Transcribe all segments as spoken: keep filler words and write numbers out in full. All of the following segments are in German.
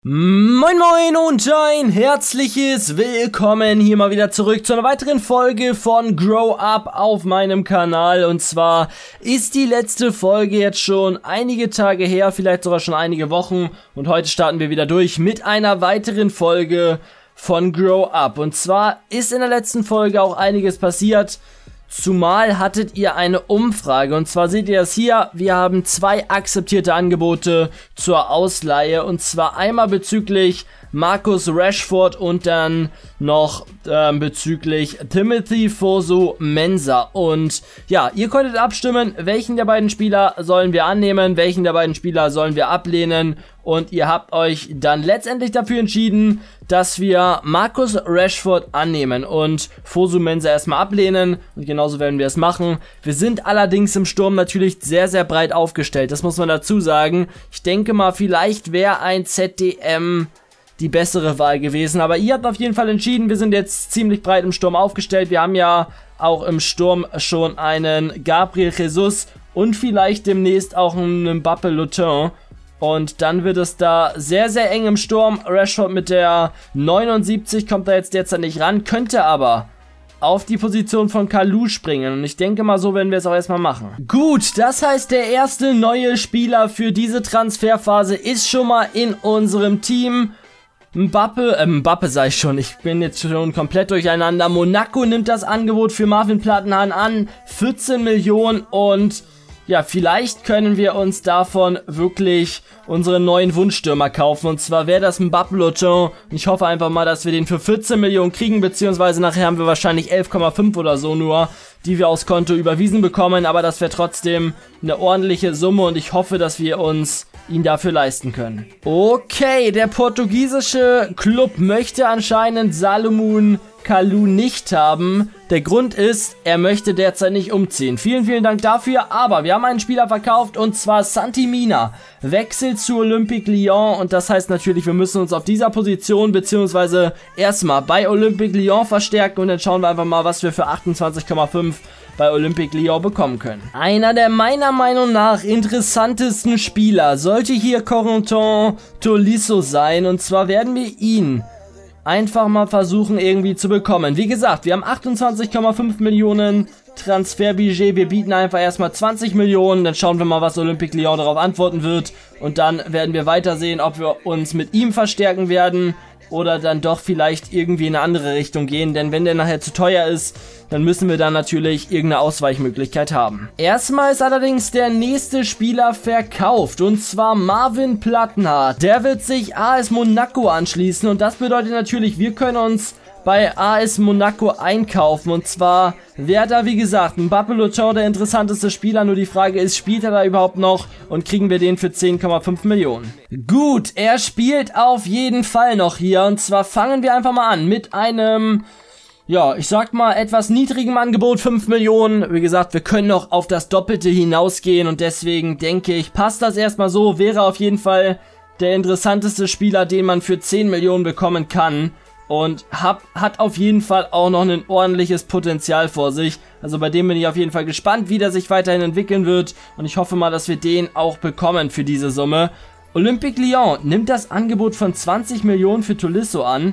Moin moin und ein herzliches Willkommen hier mal wieder zurück zu einer weiteren Folge von Grow Up auf meinem Kanal. Und zwar ist die letzte Folge jetzt schon einige Tage her, vielleicht sogar schon einige Wochen. Und heute starten wir wieder durch mit einer weiteren Folge von Grow Up. Und zwar ist in der letzten Folge auch einiges passiert. Zumal hattet ihr eine Umfrage, und zwar seht ihr das hier, wir haben zwei akzeptierte Angebote zur Ausleihe, und zwar einmal bezüglich Marcus Rashford und dann noch äh, bezüglich Timothy Fosu-Mensah. Und ja, ihr konntet abstimmen, welchen der beiden Spieler sollen wir annehmen, welchen der beiden Spieler sollen wir ablehnen, und ihr habt euch dann letztendlich dafür entschieden, dass wir Marcus Rashford annehmen und Fosu-Mensah erstmal ablehnen, und genauso werden wir es machen. Wir sind allerdings im Sturm natürlich sehr, sehr breit aufgestellt, das muss man dazu sagen. Ich denke mal, vielleicht wäre ein Z D M die bessere Wahl gewesen, aber ihr habt auf jeden Fall entschieden, wir sind jetzt ziemlich breit im Sturm aufgestellt. Wir haben ja auch im Sturm schon einen Gabriel Jesus und vielleicht demnächst auch einen Mbappé Lutin. Und dann wird es da sehr, sehr eng im Sturm. Rashford mit der neunundsiebzig kommt da jetzt derzeit nicht ran, könnte aber auf die Position von Kalou springen. Und ich denke mal, so werden wir es auch erstmal machen. Gut, das heißt, der erste neue Spieler für diese Transferphase ist schon mal in unserem Team. Mbappé, äh, Mbappé sag ich schon, ich bin jetzt schon komplett durcheinander. Monaco nimmt das Angebot für Marvin Plattenhardt an, vierzehn Millionen, und ja, vielleicht können wir uns davon wirklich unseren neuen Wunschstürmer kaufen. Und zwar wäre das Mbappé Lutin. Ich hoffe einfach mal, dass wir den für vierzehn Millionen kriegen, beziehungsweise nachher haben wir wahrscheinlich elf Komma fünf oder so nur, die wir aufs Konto überwiesen bekommen. Aber das wäre trotzdem eine ordentliche Summe, und ich hoffe, dass wir uns ihn dafür leisten können. Okay, der portugiesische Club möchte anscheinend Salomon Kalou nicht haben. Der Grund ist, er möchte derzeit nicht umziehen. Vielen, vielen Dank dafür, aber wir haben einen Spieler verkauft, und zwar Santi Mina. Wechselt zu Olympique Lyon, und das heißt natürlich, wir müssen uns auf dieser Position beziehungsweise erstmal bei Olympique Lyon verstärken, und dann schauen wir einfach mal, was wir für achtundzwanzig Komma fünf bei Olympique Lyon bekommen können. Einer der meiner Meinung nach interessantesten Spieler sollte hier Corentin Tolisso sein, und zwar werden wir ihn einfach mal versuchen irgendwie zu bekommen. Wie gesagt, wir haben achtundzwanzig Komma fünf Millionen Transferbudget, wir bieten einfach erstmal zwanzig Millionen, dann schauen wir mal, was Olympique Lyon darauf antworten wird, und dann werden wir weiter sehen, ob wir uns mit ihm verstärken werden oder dann doch vielleicht irgendwie in eine andere Richtung gehen, denn wenn der nachher zu teuer ist, dann müssen wir dann natürlich irgendeine Ausweichmöglichkeit haben. Erstmal ist allerdings der nächste Spieler verkauft, und zwar Marvin Plattenhardt. Der wird sich A S Monaco anschließen, und das bedeutet natürlich, wir können uns bei A S Monaco einkaufen, und zwar wäre da, wie gesagt, Mbappé Lutin der interessanteste Spieler, nur die Frage ist, spielt er da überhaupt noch, und kriegen wir den für zehn Komma fünf Millionen? Gut, er spielt auf jeden Fall noch hier, und zwar fangen wir einfach mal an mit einem, ja, ich sag mal, etwas niedrigem Angebot, fünf Millionen. Wie gesagt, wir können noch auf das Doppelte hinausgehen, und deswegen denke ich, passt das erstmal so, wäre auf jeden Fall der interessanteste Spieler, den man für zehn Millionen bekommen kann. Und hab, hat auf jeden Fall auch noch ein ordentliches Potenzial vor sich. Also bei dem bin ich auf jeden Fall gespannt, wie der sich weiterhin entwickeln wird. Und ich hoffe mal, dass wir den auch bekommen für diese Summe. Olympique Lyon nimmt das Angebot von zwanzig Millionen für Tolisso an.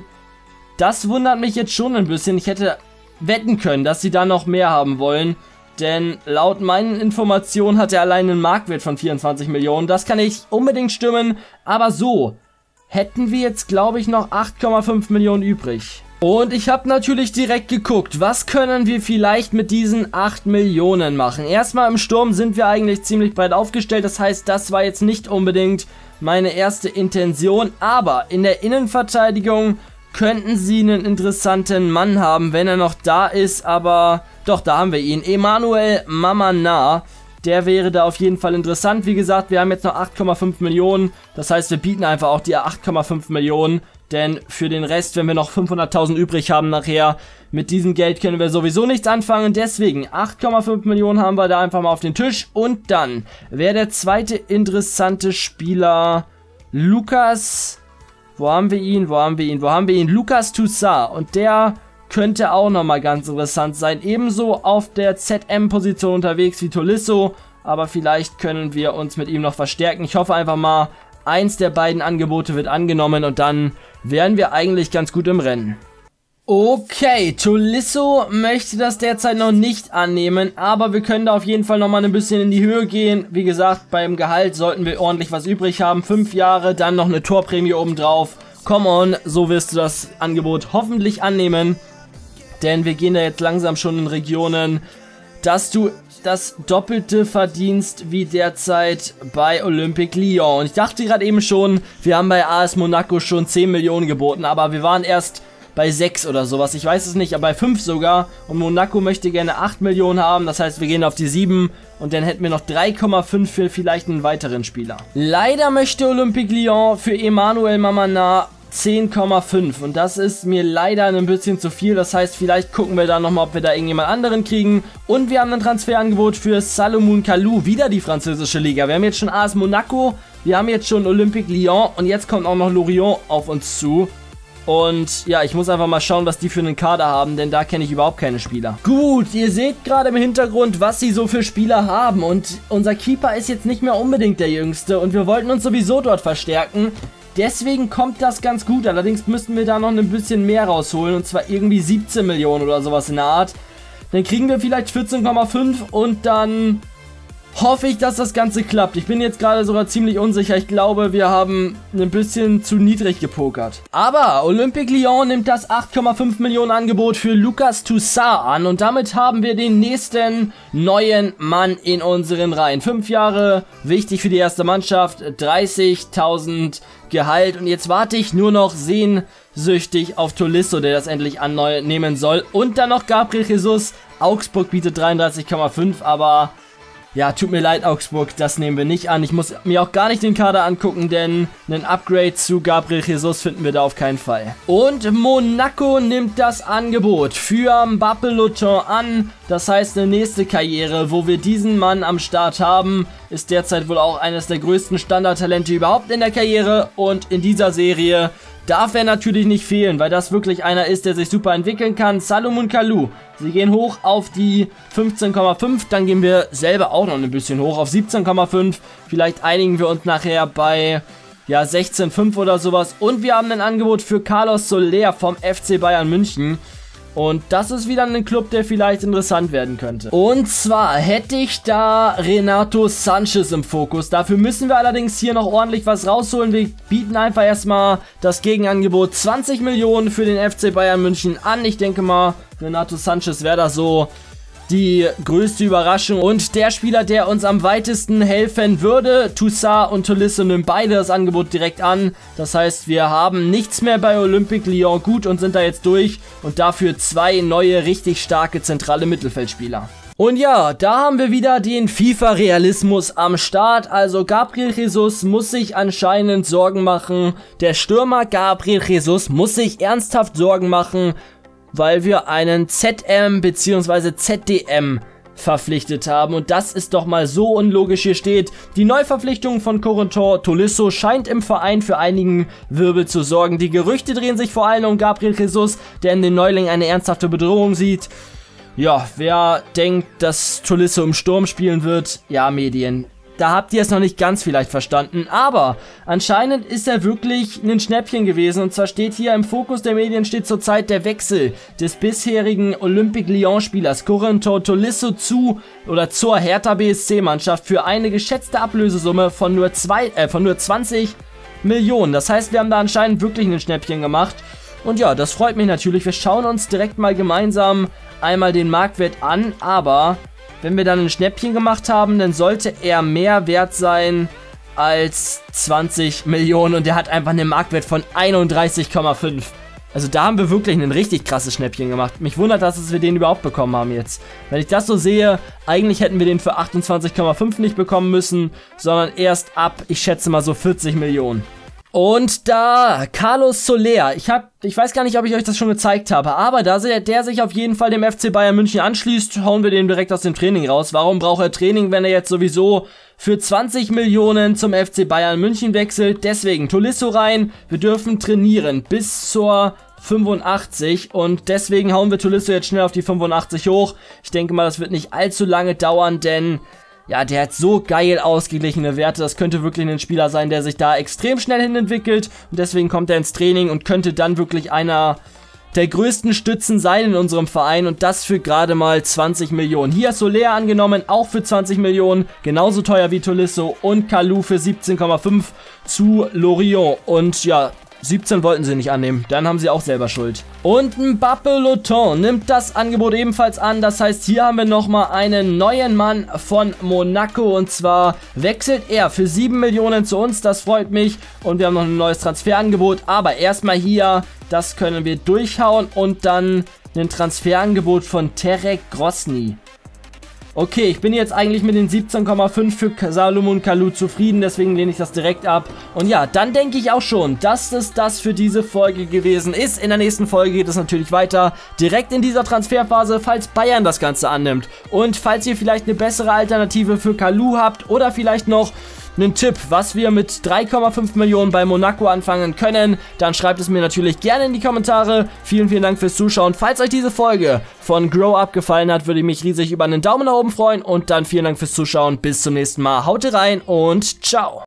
Das wundert mich jetzt schon ein bisschen. Ich hätte wetten können, dass sie da noch mehr haben wollen. Denn laut meinen Informationen hat er allein einen Marktwert von vierundzwanzig Millionen. Das kann nicht unbedingt stimmen. Aber so hätten wir jetzt, glaube ich, noch acht Komma fünf Millionen übrig. Und ich habe natürlich direkt geguckt, was können wir vielleicht mit diesen acht Millionen machen. Erstmal im Sturm sind wir eigentlich ziemlich breit aufgestellt. Das heißt, das war jetzt nicht unbedingt meine erste Intention. Aber in der Innenverteidigung könnten sie einen interessanten Mann haben, wenn er noch da ist. Aber doch, da haben wir ihn. Emmanuel Mamana. Der wäre da auf jeden Fall interessant. Wie gesagt, wir haben jetzt noch acht Komma fünf Millionen. Das heißt, wir bieten einfach auch die acht Komma fünf Millionen. Denn für den Rest, wenn wir noch fünfhunderttausend übrig haben nachher, mit diesem Geld können wir sowieso nichts anfangen. Deswegen acht Komma fünf Millionen haben wir da einfach mal auf den Tisch. Und dann wäre der zweite interessante Spieler Lukas. Wo haben wir ihn? Wo haben wir ihn? Wo haben wir ihn? Lucas Toussaint. Und der könnte auch nochmal ganz interessant sein. Ebenso auf der Z M-Position unterwegs wie Tolisso. Aber vielleicht können wir uns mit ihm noch verstärken. Ich hoffe einfach mal, Eins der beiden Angebote wird angenommen und dann wären wir eigentlich ganz gut im Rennen. Okay, Tolisso möchte das derzeit noch nicht annehmen, aber wir können da auf jeden Fall nochmal ein bisschen in die Höhe gehen. Wie gesagt, beim Gehalt sollten wir ordentlich was übrig haben. Fünf Jahre, dann noch eine Torprämie obendrauf. Come on, so wirst du das Angebot hoffentlich annehmen. Denn wir gehen da jetzt langsam schon in Regionen, dass du das Doppelte verdienst wie derzeit bei Olympique Lyon. Und ich dachte gerade eben schon, wir haben bei A S Monaco schon zehn Millionen geboten, aber wir waren erst bei sechs oder sowas, ich weiß es nicht, aber bei fünf sogar. Und Monaco möchte gerne acht Millionen haben, das heißt, wir gehen auf die sieben und dann hätten wir noch drei Komma fünf für vielleicht einen weiteren Spieler. Leider möchte Olympique Lyon für Emmanuel Mamana zehn Komma fünf und das ist mir leider ein bisschen zu viel, das heißt, vielleicht gucken wir da nochmal, ob wir da irgendjemand anderen kriegen. Und wir haben ein Transferangebot für Salomon Kalou, wieder die französische Liga. Wir haben jetzt schon A S Monaco, wir haben jetzt schon Olympique Lyon und jetzt kommt auch noch Lorient auf uns zu. Und ja, ich muss einfach mal schauen, was die für einen Kader haben, denn da kenne ich überhaupt keine Spieler. Gut, ihr seht gerade im Hintergrund, was sie so für Spieler haben. Und unser Keeper ist jetzt nicht mehr unbedingt der Jüngste und wir wollten uns sowieso dort verstärken. Deswegen kommt das ganz gut, allerdings müssten wir da noch ein bisschen mehr rausholen, und zwar irgendwie siebzehn Millionen oder sowas in der Art. Dann kriegen wir vielleicht vierzehn Komma fünf und dann hoffe ich, dass das Ganze klappt. Ich bin jetzt gerade sogar ziemlich unsicher. Ich glaube, wir haben ein bisschen zu niedrig gepokert. Aber Olympique Lyon nimmt das acht Komma fünf Millionen Angebot für Lucas Toussaint an. Und damit haben wir den nächsten neuen Mann in unseren Reihen. Fünf Jahre, wichtig für die erste Mannschaft, dreißigtausend Gehalt. Und jetzt warte ich nur noch sehnsüchtig auf Tolisso, der das endlich annehmen soll. Und dann noch Gabriel Jesus. Augsburg bietet dreiunddreißig Komma fünf, aber ja, tut mir leid, Augsburg, das nehmen wir nicht an. Ich muss mir auch gar nicht den Kader angucken, denn ein Upgrade zu Gabriel Jesus finden wir da auf keinen Fall. Und Monaco nimmt das Angebot für Mbappé Luton an. Das heißt, eine nächste Karriere, wo wir diesen Mann am Start haben, ist derzeit wohl auch eines der größten Standardtalente überhaupt in der Karriere. Und in dieser Serie darf er natürlich nicht fehlen, weil das wirklich einer ist, der sich super entwickeln kann. Salomon Kalou. Sie gehen hoch auf die fünfzehn Komma fünf, dann gehen wir selber auch noch ein bisschen hoch auf siebzehn Komma fünf. Vielleicht einigen wir uns nachher bei ja, sechzehn Komma fünf oder sowas. Und wir haben ein Angebot für Carlos Soler vom F C Bayern München. Und das ist wieder ein Club, der vielleicht interessant werden könnte. Und zwar hätte ich da Renato Sanchez im Fokus. Dafür müssen wir allerdings hier noch ordentlich was rausholen. Wir bieten einfach erstmal das Gegenangebot zwanzig Millionen für den F C Bayern München an. Ich denke mal, Renato Sanchez wäre da so die größte Überraschung und der Spieler, der uns am weitesten helfen würde. Toussaint und Tolisso nehmen beide das Angebot direkt an. Das heißt, wir haben nichts mehr bei Olympique Lyon gut und sind da jetzt durch und dafür zwei neue, richtig starke zentrale Mittelfeldspieler. Und ja, da haben wir wieder den FIFA-Realismus am Start. Also Gabriel Jesus muss sich anscheinend Sorgen machen. Der Stürmer Gabriel Jesus muss sich ernsthaft Sorgen machen, weil wir einen Z M bzw. Z D M verpflichtet haben. Und das ist doch mal so unlogisch. Hier steht, die Neuverpflichtung von Corentin Tolisso scheint im Verein für einigen Wirbel zu sorgen. Die Gerüchte drehen sich vor allem um Gabriel Jesus, der in den Neuling eine ernsthafte Bedrohung sieht. Ja, wer denkt, dass Tolisso im Sturm spielen wird? Ja, Medien. Da habt ihr es noch nicht ganz vielleicht verstanden, aber anscheinend ist er wirklich ein Schnäppchen gewesen. Und zwar steht hier im Fokus der Medien steht zurzeit der Wechsel des bisherigen Olympique Lyon Spielers Corentin Tolisso zu oder zur Hertha B S C Mannschaft für eine geschätzte Ablösesumme von nur zwei, äh, von nur zwanzig Millionen. Das heißt, wir haben da anscheinend wirklich ein Schnäppchen gemacht. Und ja, das freut mich natürlich. Wir schauen uns direkt mal gemeinsam einmal den Marktwert an, aber wenn wir dann ein Schnäppchen gemacht haben, dann sollte er mehr wert sein als zwanzig Millionen und der hat einfach einen Marktwert von einunddreißig Komma fünf. Also da haben wir wirklich ein richtig krasses Schnäppchen gemacht. Mich wundert, dass wir den überhaupt bekommen haben jetzt. Wenn ich das so sehe, eigentlich hätten wir den für achtundzwanzig Komma fünf nicht bekommen müssen, sondern erst ab, ich schätze mal so vierzig Millionen. Und da, Carlos Soler, ich hab, ich weiß gar nicht, ob ich euch das schon gezeigt habe, aber da der sich auf jeden Fall dem F C Bayern München anschließt, hauen wir den direkt aus dem Training raus. Warum braucht er Training, wenn er jetzt sowieso für zwanzig Millionen zum F C Bayern München wechselt? Deswegen Tolisso rein, wir dürfen trainieren bis zur fünfundachtzig und deswegen hauen wir Tolisso jetzt schnell auf die fünfundachtzig hoch. Ich denke mal, das wird nicht allzu lange dauern, denn ja, der hat so geil ausgeglichene Werte. Das könnte wirklich ein Spieler sein, der sich da extrem schnell hin entwickelt. Und deswegen kommt er ins Training und könnte dann wirklich einer der größten Stützen sein in unserem Verein. Und das für gerade mal zwanzig Millionen. Hier ist Soler angenommen, auch für zwanzig Millionen. Genauso teuer wie Tolisso und Kalou für siebzehn Komma fünf zu Lorient. Und ja, siebzehn wollten sie nicht annehmen, dann haben sie auch selber Schuld. Und Mbappé Loton nimmt das Angebot ebenfalls an, das heißt, hier haben wir nochmal einen neuen Mann von Monaco und zwar wechselt er für sieben Millionen zu uns, das freut mich und wir haben noch ein neues Transferangebot, aber erstmal hier, das können wir durchhauen und dann ein Transferangebot von Terek Grosny. Okay, ich bin jetzt eigentlich mit den siebzehn Komma fünf für Salomon Kalou zufrieden, deswegen lehne ich das direkt ab. Und ja, dann denke ich auch schon, dass es das für diese Folge gewesen ist. In der nächsten Folge geht es natürlich weiter, direkt in dieser Transferphase, falls Bayern das Ganze annimmt. Und falls ihr vielleicht eine bessere Alternative für Kalou habt oder vielleicht noch einen Tipp, was wir mit drei Komma fünf Millionen bei Monaco anfangen können, dann schreibt es mir natürlich gerne in die Kommentare. Vielen, vielen Dank fürs Zuschauen. Falls euch diese Folge von Grow Up gefallen hat, würde ich mich riesig über einen Daumen nach oben freuen und dann vielen Dank fürs Zuschauen. Bis zum nächsten Mal. Haut rein und ciao.